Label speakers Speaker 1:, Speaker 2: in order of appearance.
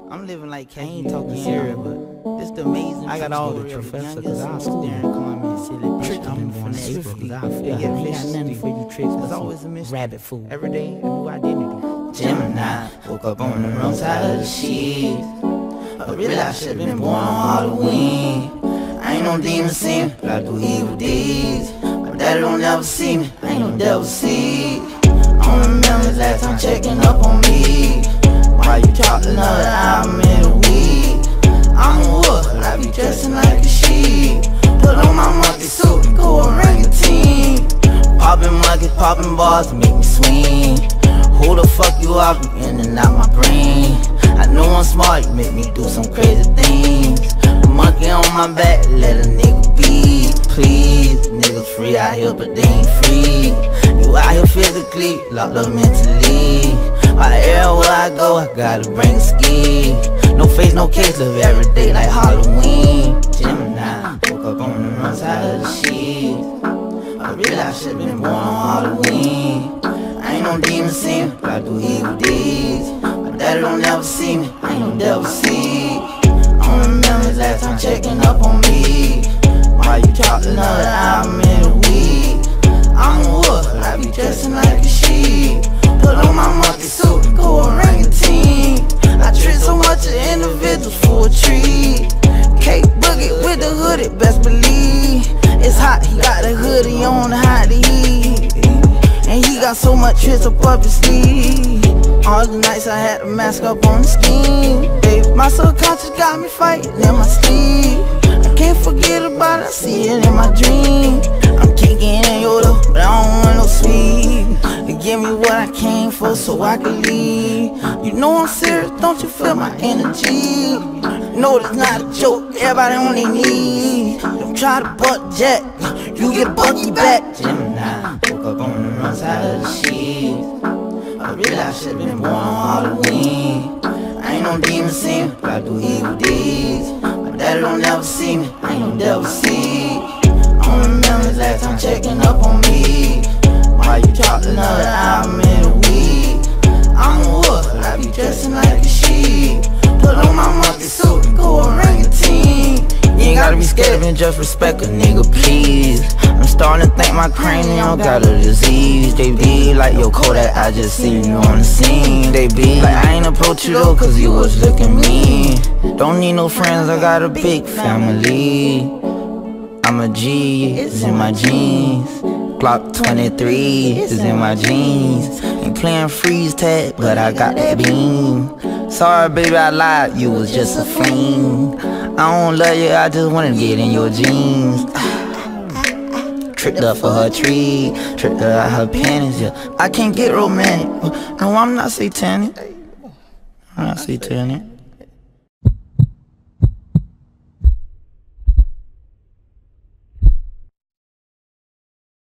Speaker 1: I'm living like I ain't talking serious, but this the amazing. I got all the professor cause I was staring, calling me a silly bitch. I'm from the April cause I feel get fish. Nothing for you tricks. There's always a mystery. Rabbit food. Every day a new identity. Gemini woke up on the wrong side of the sheet. I really I should've been born on Halloween. I ain't no demon seeing, but I do evil deeds. My daddy don't never see me. I ain't no devil seed. I don't remember the last time checking up on me. Why you talk another album in a week? I'm a wolf, but I be dressing like a sheep. Put on my monkey suit and go around your team. Popping monkeys, popping bars to make me swing. Who the fuck you are? You in and out my brain. I know I'm smart, you make me do some crazy things. The monkey on my back, let a nigga be. Please, niggas free out here, but they ain't free. You out here physically, locked up mentally. Everywhere I go, I gotta bring a ski. No face, no case, live every day like Halloween. Gemini, woke up on the wrong side of the sheet. I realized I should've been born on Halloween. I ain't no demon seeing, but I do evil deeds. My daddy don't never see me, I ain't no devil seed. I don't remember the last time checking up on me. Why you talk another album in a week? I'm a wolf, but I be dressing like a sheep. Put on my monkey suit and go around your team. I treat so much of individuals for a treat. Cake boogie with the hoodie, best believe. It's hot, he got the hoodie on to hide the heat. And he got so much tricks up his sleeve. All the nights I had to mask up on the scheme. Baby, my subconscious got me fighting in my sleep. I can't forget about it, I see it in my dream. I'm kicking in your door, but I don't want no sweet. Give me what I came for so I can leave. You know I'm serious, don't you feel my energy? No, it's not a joke, everybody on their knees. Don't try to butt jet, you get bucky back. Gemini, woke up on the wrong side of the sheet. I realized I should've been born on Halloween. I ain't no demon seeing, but I do evil deeds. My daddy don't never see me, I ain't no devil seed. I don't remember the last time checking up on me. Why you talk another album in a week? I'm a wolf, but I be dressing like a sheep. Put on my monkey suit and go around your team. You ain't gotta be scared and just respect a nigga, please. I'm starting to think my cranium got a disease. They be like, yo Kodak, I just seen you on the scene. They be like, I ain't approach you though cause you was looking mean. Don't need no friends, I got a big family. I'm a G, it's in my jeans. Glock 23 is in my jeans. Ain't playing freeze tag, but I got that beam. Sorry baby, I lied, you was just a fiend. I don't love you, I just wanna get in your jeans. Tricked up for her tree, tricked her out her panties, yeah. I can't get romantic, no I'm not satanic. I'm not satanic.